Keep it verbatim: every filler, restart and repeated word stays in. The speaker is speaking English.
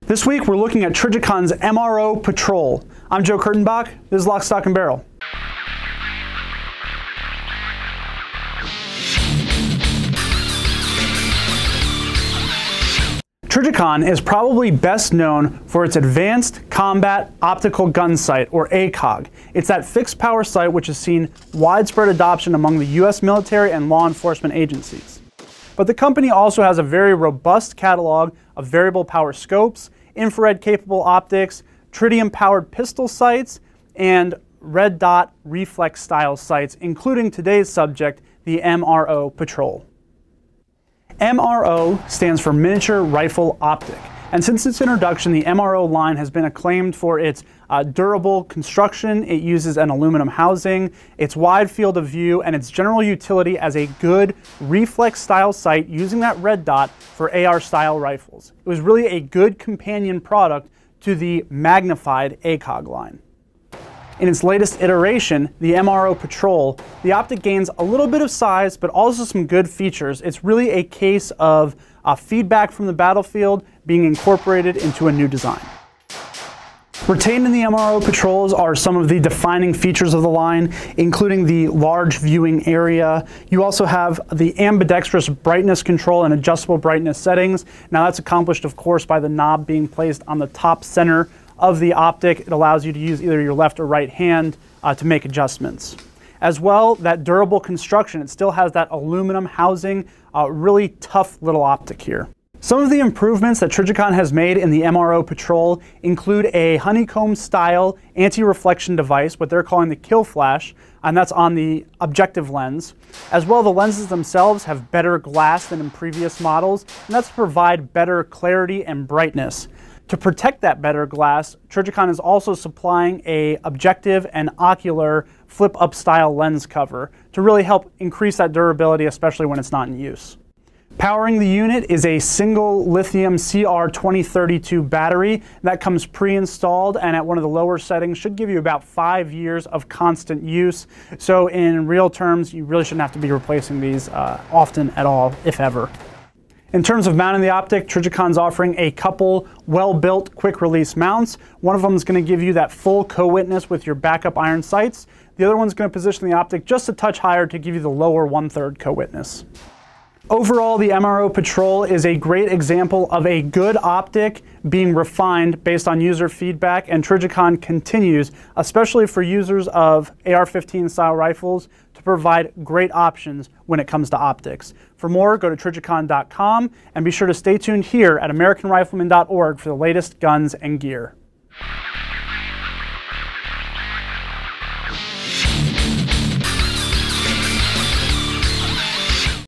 This week we're looking at Trijicon's M R O Patrol. I'm Joe Kurtenbach. This is Lock, Stock, and Barrel. Trijicon is probably best known for its Advanced Combat Optical Gun Sight, or A C O G. It's that fixed power sight which has seen widespread adoption among the U S military and law enforcement agencies. But the company also has a very robust catalog of variable power scopes, infrared capable optics, tritium powered pistol sights, and red dot reflex style sights, including today's subject, the M R O Patrol. M R O stands for Miniature Rifle Optic, and since its introduction, the M R O line has been acclaimed for its uh, durable construction. It uses an aluminum housing, its wide field of view, and its general utility as a good reflex style sight using that red dot for A R style rifles. It was really a good companion product to the magnified A C O G line. In its latest iteration, the M R O Patrol, the optic gains a little bit of size, but also some good features. It's really a case of uh, feedback from the battlefield being incorporated into a new design. Retained in the M R O Patrols are some of the defining features of the line, including the large viewing area. You also have the ambidextrous brightness control and adjustable brightness settings. Now that's accomplished, of course, by the knob being placed on the top center of the optic. It allows you to use either your left or right hand uh, to make adjustments. As well, that durable construction, it still has that aluminum housing, uh, really tough little optic here. Some of the improvements that Trijicon has made in the M R O Patrol include a honeycomb style anti-reflection device, what they're calling the kill flash, and that's on the objective lens. As well, the lenses themselves have better glass than in previous models, and that's to provide better clarity and brightness. To protect that better glass, Trijicon is also supplying a objective and ocular flip-up style lens cover to really help increase that durability, especially when it's not in use. Powering the unit is a single lithium C R twenty thirty-two battery that comes pre-installed, and at one of the lower settings should give you about five years of constant use. So in real terms, you really shouldn't have to be replacing these uh, often at all, if ever. In terms of mounting the optic, Trijicon's offering a couple well-built quick-release mounts. One of them is going to give you that full co-witness with your backup iron sights. The other one's going to position the optic just a touch higher to give you the lower one-third co-witness. Overall, the M R O Patrol is a great example of a good optic being refined based on user feedback, and Trijicon continues, especially for users of A R fifteen style rifles, to provide great options when it comes to optics. For more, go to Trijicon dot com and be sure to stay tuned here at American Rifleman dot org for the latest guns and gear.